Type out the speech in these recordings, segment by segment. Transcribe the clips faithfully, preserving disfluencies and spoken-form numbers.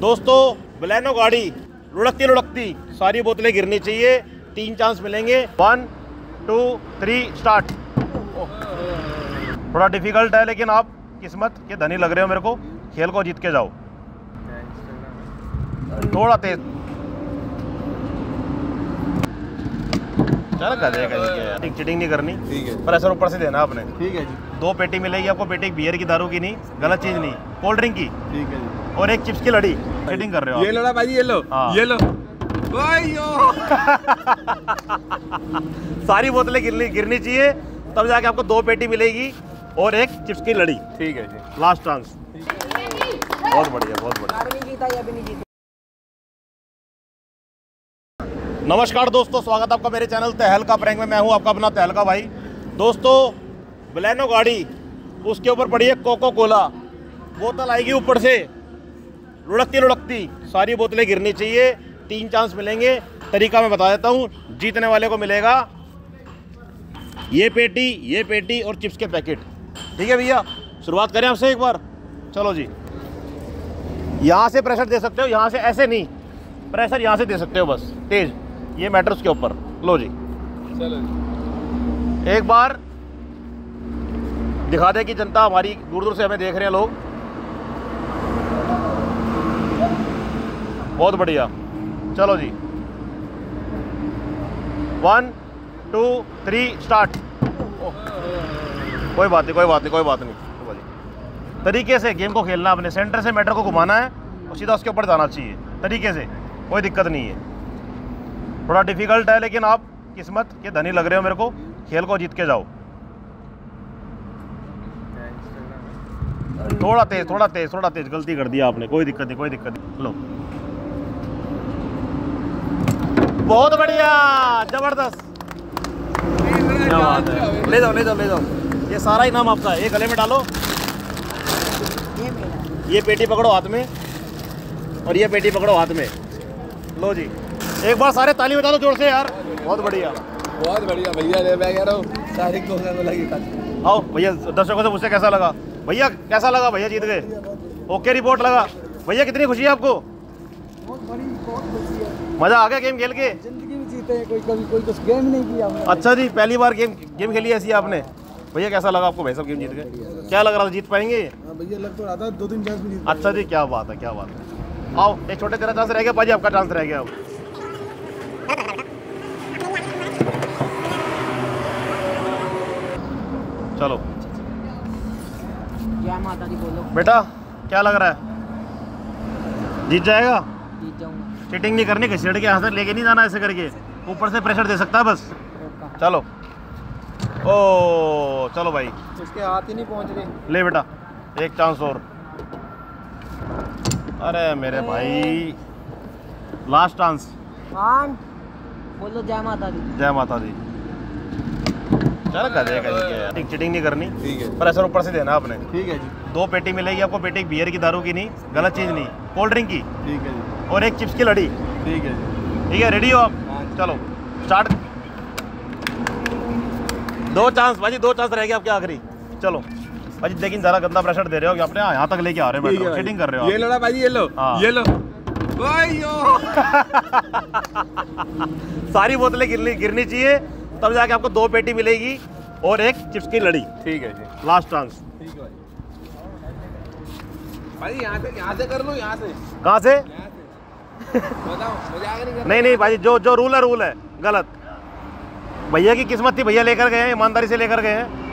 दोस्तों बलेनो गाड़ी लुढ़कती लुढ़कती सारी बोतलें गिरनी चाहिए, तीन चांस मिलेंगे। One two three start. थोड़ा डिफिकल्ट है लेकिन आप किस्मत के धनी लग रहे हो मेरे को, खेल को जीत के जाओ। थोड़ा तेज चल कर चीटिंग नहीं करनी, ठीक है। प्रेशर ऊपर से देना आपने, ठीक है जी। दो पेटी मिलेगी आपको, पेटी बियर की, दारू की नहीं, गलत चीज नहीं, कोल्ड ड्रिंक की, ठीक है जी। और एक चिप्स की लड़ी। चीटिंग कर रहे हो ये लो ना भाई, ये लो, हाँ। ये लो सारी बोतलें गिरनी गिरनी चाहिए, तब जाके आपको दो पेटी मिलेगी और एक चिप्स की लड़ी, ठीक है जी। Last chance. बहुत बढ़िया, बहुत बढ़िया। नमस्कार दोस्तों, स्वागत आपका मेरे चैनल तहलका प्रैंक में। मैं हूं आपका अपना तहलका भाई। दोस्तों बलेनो गाड़ी, उसके ऊपर पड़ी है कोको कोला, बोतल आएगी ऊपर से लुढ़कती लुढ़कती, सारी बोतलें गिरनी चाहिए, तीन चांस मिलेंगे। तरीका मैं बता देता हूं, जीतने वाले को मिलेगा ये पेटी, ये पेटी और चिप्स के पैकेट, ठीक है भैया। शुरुआत करें आपसे एक बार, चलो जी। यहाँ से प्रेशर दे सकते हो, यहाँ से ऐसे नहीं, प्रेशर यहाँ से दे सकते हो बस, तेज, ये मैटर उसके ऊपर। लो जी, चलो जी। एक बार दिखा दे कि जनता हमारी दूर दूर से हमें देख रहे हैं लोग। बहुत बढ़िया, चलो जी। One two three start. कोई बात नहीं, कोई बात नहीं, कोई बात नहीं। तरीके से गेम को खेलना, अपने सेंटर से मैटर को घुमाना है और सीधा उसके ऊपर जाना चाहिए, तरीके से, कोई दिक्कत नहीं है। थोड़ा डिफिकल्ट है लेकिन आप किस्मत के धनी लग रहे हो मेरे को, खेल को जीत के जाओ। थोड़ा तेज, थोड़ा तेज, थोड़ा तेज। गलती कर दिया आपने, कोई दिक्कत नहीं, कोई दिक्कत नहीं। लो, बहुत बढ़िया, जबरदस्त, क्या बात है। ले जाओ, ले जाओ, ले जाओ। ये सारा इनाम आपका है, ये गले में डालो। ये पेटी पकड़ो हाथ में और ये पेटी पकड़ो हाथ में। लो जी, एक बार सारे ताली बजा दो जोर से यार। बहुत बढ़िया, बहुत बढ़िया भैया। मैं कह रहा हूँ सारी को लगी। आओ भैया, दर्शकों से मुझसे कैसा लगा भैया, कैसा लगा भैया? जीत गए, ओके रिपोर्ट लगा भैया। कितनी खुशी है आपको? बहुत बड़ी, बहुत खुशी है। मजा आ गया गेम खेल के? जिंदगी में जीते हैं, कोई कभी कोई तो गेम नहीं किया हमने। अच्छा जी, पहली बार गेम गेम खेली ऐसी आपने? भैया कैसा लगा आपको? भाई सब गेम जीत गए, क्या लग रहा था जीत पाएंगे? भैया लग तो रहा था दो तीन चांस में जीत। अच्छा जी, क्या बात है, क्या बात है। आओ, एक छोटे तेरा चांस रह गया भाजी, आपका चांस रह गया अब। चलो जय माता दी बोलो। बेटा क्या लग रहा है, जीत जाएगा? जीत जाऊंगा। चीटिंग नहीं करनी, घसीट के हाथ से लेके नहीं जाना, ऐसे करके ऊपर से प्रेशर दे सकता है बस। चलो, ओ चलो भाई, उसके हाथ ही नहीं पहुंच रहे। ले बेटा, एक चांस और। अरे मेरे भाई, लास्ट चांस। वन, बोलो जय माता दी। जय माता दी। चल कर चीटिंग नहीं करनी, ठीक है। प्रेशर ऊपर से देना आपने, ठीक है जी। दो पेटी मिलेगी आपको, पेटी बियर की, दारू की नहीं, गलत चीज नहीं, कोल्ड ड्रिंक की, ठीक है जी। और एक चिप्स की लड़ी, ठीक है जी। ठीक है। रेडी हो आप? चलो स्टार्ट। दो चांस भाजी, दो चांस रह गए आपके आखिरी। चलो भाजी, लेकिन जरा गंदा प्रेशर दे रहे हो कि आपने यहाँ तक लेके आ रहे हो, चीटिंग कर रहे हो। ये लो ना भाई, ये लो, ये लो। सारी बोतलें गिरनी गिरनी चाहिए, तब जाके आपको दो पेटी मिलेगी और एक चिप्स की लड़ी, ठीक है जी। Last chance. ठीक है भाई, यहाँ से यहाँ से कर लो, यहाँ से। कहाँ से? बताओ, मजाक नहीं कर। नहीं नहीं भाई, जो जो रूल है रूल है, गलत। भैया की किस्मत थी, भैया लेकर गए हैं, ईमानदारी से लेकर गए हैं।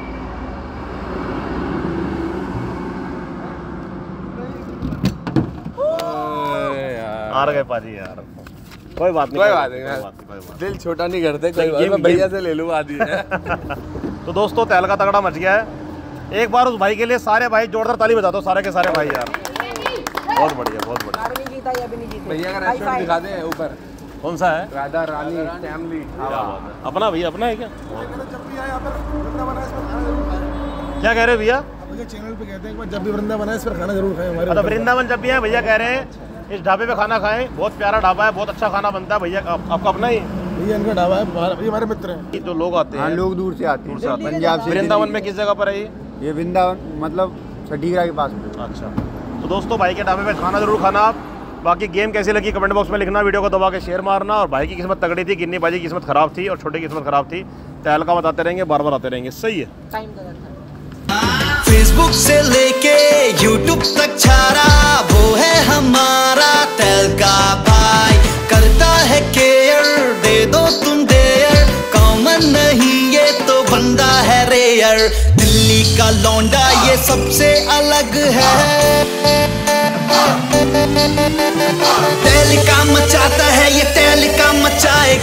हार गए पाजी यार, कोई बात नहीं, कोई बात नहीं, दिल छोटा नहीं करते, कोई बात नहीं, भैया से ले लूँ आदि है। तो दोस्तों तहलका तगड़ा मच गया है। एक बार उस भाई के लिए सारे भाई जोरदार ताली बजा दो, सारे के सारे भाई यार। बहुत बढ़िया, बहुत बढ़िया। भैया का रेस्टोरेंट दिखा दे ऊपर। कौन सा है? राधा रानी फैमिली। अपना भैया, अपना है क्या? क्या कह रहे हो भैया? चैनल पे कहते हैं जब भी वृंदावन है इस पर खाना जरूर खाएं हमारे। अच्छा, वृंदावन जब भी है, भैया कह रहे हैं इस ढाबे पे खाना खाएं, बहुत प्यारा ढाबा है, बहुत अच्छा खाना बनता है। भैया आपका अपना ही? भैया इनका ढाबा है, भैया हमारे मित्र हैं। जो लोग आते हैं, लोग दूर से आते हैं, हैं पंजाब से। वृंदावन में किस जगह पर है ये? ये वृंदावन मतलब छठीगरा के पास में। अच्छा, तो दोस्तों भाई के ढाबे पे खाना जरूर खाना आप, बाकी गेम कैसी लगी कमेंट बॉक्स में लिखना, वीडियो को दबा के शेयर मारना। और भाई की किस्मत तगड़ी थी, गिन्नी बाजी की किस्मत खराब थी और छोटे की किस्मत खराब थी। तहलका बताते रहेंगे, बार बार आते रहेंगे। सही है। टाइम गलत था। फेसबुक से लेके यूट्यूब तक छारा वो है हमारा तहलका भाई। करता है केयर, दे दो तुम देयर, कॉमन नहीं ये तो बंदा है रेयर। दिल्ली का लौंडा ये सबसे अलग है, तहलका मचाता है ये तहलका मचाए।